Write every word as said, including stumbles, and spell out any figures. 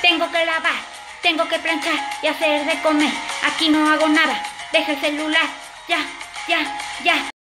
Tengo que lavar, tengo que planchar y hacer de comer. Aquí no hago nada. Deja el celular. Ya, ya, ya.